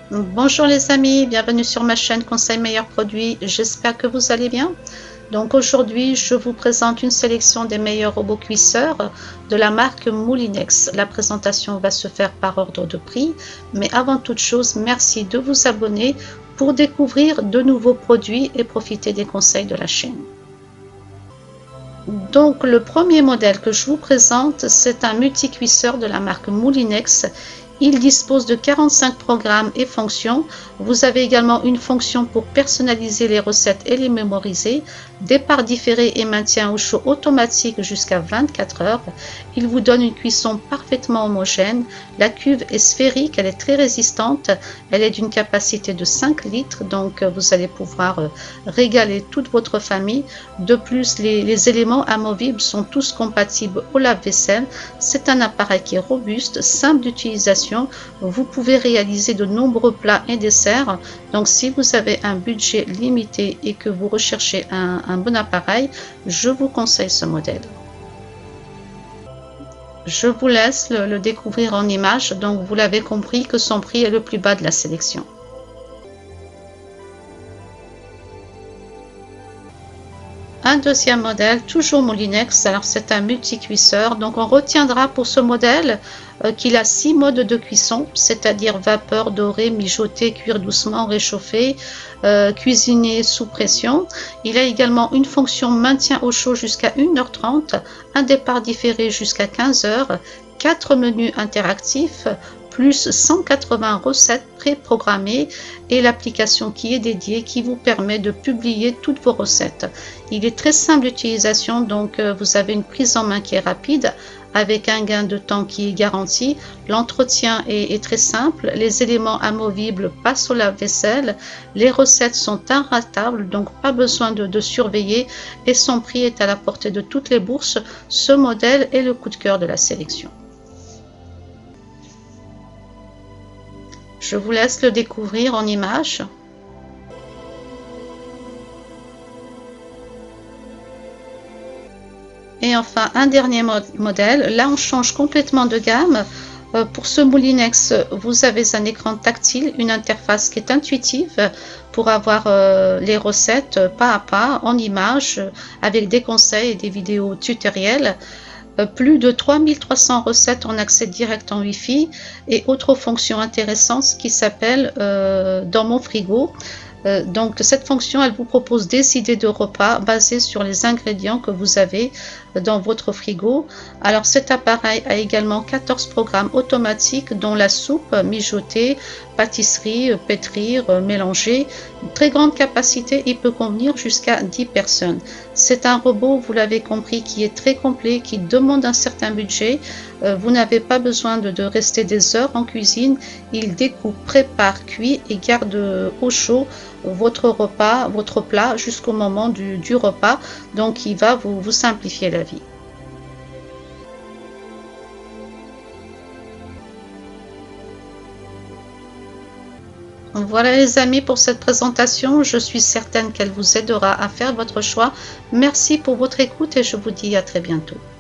Bonjour les amis, bienvenue sur ma chaîne Conseil Meilleurs Produits, j'espère que vous allez bien. Donc aujourd'hui je vous présente une sélection des meilleurs robots cuisseurs de la marque Moulinex. La présentation va se faire par ordre de prix, mais avant toute chose, merci de vous abonner pour découvrir de nouveaux produits et profiter des conseils de la chaîne. Donc le premier modèle que je vous présente, c'est un multicuisseur de la marque Moulinex. Il dispose de 45 programmes et fonctions. Vous avez également une fonction pour personnaliser les recettes et les mémoriser. Départ différé et maintien au chaud automatique jusqu'à 24 heures. Il vous donne une cuisson parfaitement homogène. La cuve est sphérique, elle est très résistante. Elle est d'une capacité de 5 litres, donc vous allez pouvoir régaler toute votre famille. De plus, les éléments amovibles sont tous compatibles au lave-vaisselle. C'est un appareil qui est robuste, simple d'utilisation. Vous pouvez réaliser de nombreux plats et desserts. Donc si vous avez un budget limité et que vous recherchez un bon appareil, je vous conseille ce modèle. Je vous laisse le découvrir en images. Donc vous l'avez compris que son prix est le plus bas de la sélection. Un deuxième modèle, toujours Moulinex, alors c'est un multicuisseur, donc on retiendra pour ce modèle qu'il a 6 modes de cuisson, c'est-à-dire vapeur, doré, mijoter, cuire doucement, réchauffer, cuisiner sous pression. Il a également une fonction maintien au chaud jusqu'à 1h30, un départ différé jusqu'à 15h, 4 menus interactifs, plus 180 recettes préprogrammées et l'application qui est dédiée qui vous permet de publier toutes vos recettes. Il est très simple d'utilisation, donc vous avez une prise en main qui est rapide avec un gain de temps qui est garanti. L'entretien est très simple, les éléments amovibles passent au lave-vaisselle, les recettes sont inratables, donc pas besoin de surveiller et son prix est à la portée de toutes les bourses. Ce modèle est le coup de cœur de la sélection. Je vous laisse le découvrir en images. Et enfin, un dernier modèle. Là, on change complètement de gamme. Pour ce Moulinex, vous avez un écran tactile, une interface qui est intuitive pour avoir les recettes pas à pas en images avec des conseils et des vidéos tutoriels. Plus de 3300 recettes en accès direct en Wi-Fi et autre fonction intéressante qui s'appelle dans mon frigo. Donc cette fonction, elle vous propose des idées de repas basées sur les ingrédients que vous avez dans votre frigo. Alors cet appareil a également 14 programmes automatiques dont la soupe, mijoter, pâtisserie, pétrir, mélanger. Très grande capacité, il peut convenir jusqu'à 10 personnes. C'est un robot, vous l'avez compris, qui est très complet, qui demande un certain budget. Vous n'avez pas besoin de rester des heures en cuisine. Il découpe, prépare, cuit et garde au chaud votre repas, votre plat jusqu'au moment du repas. Donc il va vous simplifier la vie. Voilà les amis pour cette présentation, je suis certaine qu'elle vous aidera à faire votre choix. Merci pour votre écoute et je vous dis à très bientôt.